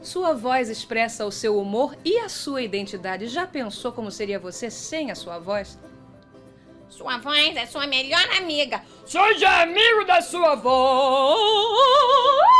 Sua voz expressa o seu humor e a sua identidade. Já pensou como seria você sem a sua voz? Sua voz é sua melhor amiga. Seja amigo da sua voz.